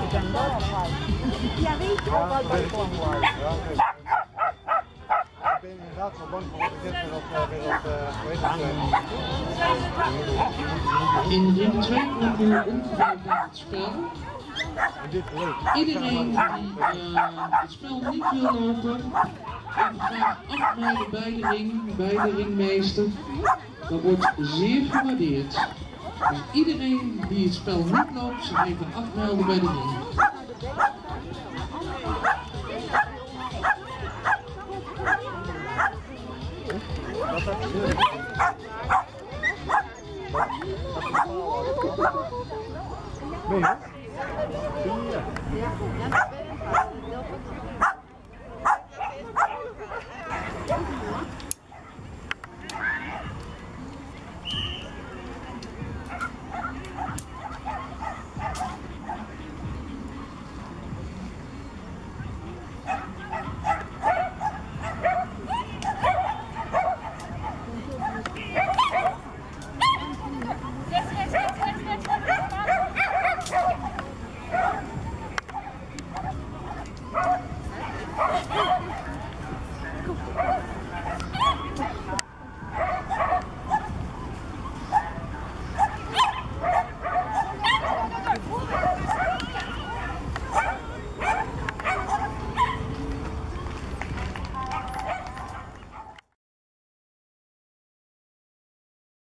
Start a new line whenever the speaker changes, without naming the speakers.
Ja, weet je wel wat dat komt.
Ik ben inderdaad wel bang voor wat ik net
In ring 2 komt nu omgebouwd naar het spel. Iedereen die het spel niet wil lopen, en graag afmelden bij de ringmeester, dat wordt zeer gewaardeerd. Dus iedereen die het spel niet loopt, zich even afmelden bij de ring.
Ben je? Ja.